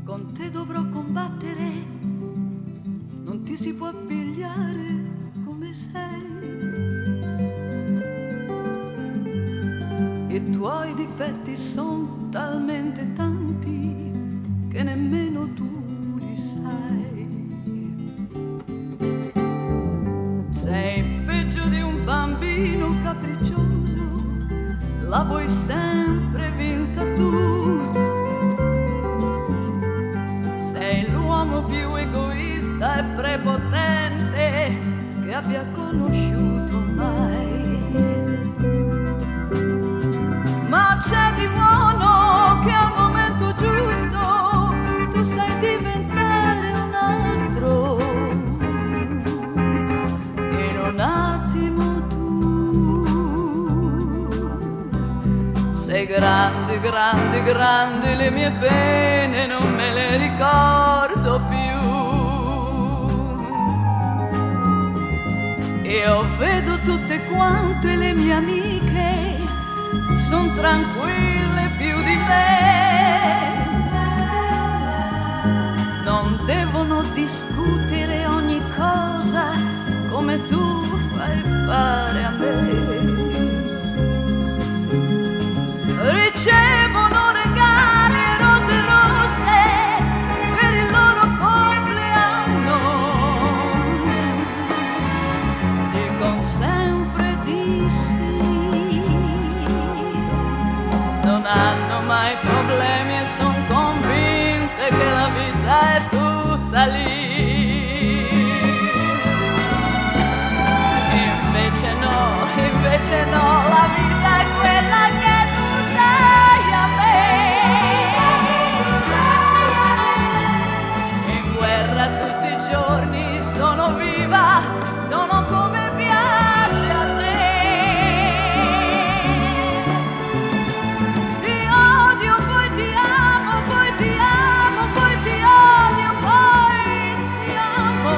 con te dovrò combattere, non ti si può pigliare come sei. I tuoi difetti son talmente tanti che nemmeno tu li sai. Sei peggio di un bambino capriccioso, la vuoi sempre vinta tu. Sei l'uomo più egoista e prepotente che abbia conosciuto mai. Ma c'è di buono che al momento giusto tu sai diventare un altro. In un attimo tu sei grande, grande, grande, le mie pene non me le ricordo più. Io vedo tutte quante le mie amiche, son tranquille più di me. Non devono discutere ogni cosa come tu fai fare a me. Ricevono regali e rose rosse per il loro compleanno. Dicono sempre di sì, non hanno mai problemi e son convinte che la vita è tutta lì. Invece no, la vita è quella che tu dai a me. In guerra tutti i giorni sono viva, sono come piace a te. Ti odio, poi ti amo, poi ti amo, poi ti odio, poi ti amo.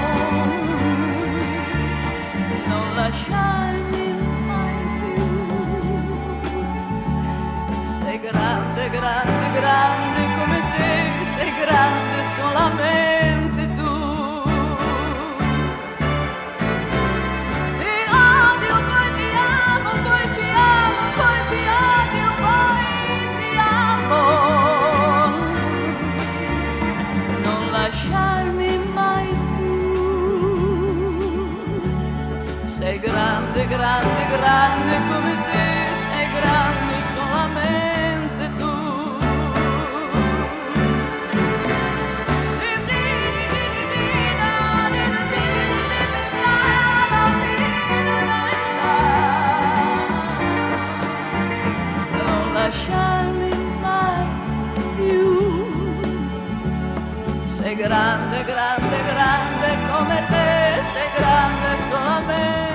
Non lasciarmi mai più. Sei grande, grande, grande come te, sei grande solamente tu. Ti odio, poi ti amo, poi ti amo, poi ti odio, poi ti amo. Non lasciarmi mai più. Sei grande, grande, grande come te, sei grande solamente tu. Non lasciarmi mai più. Sei grande, grande, grande come te, sei grande solamente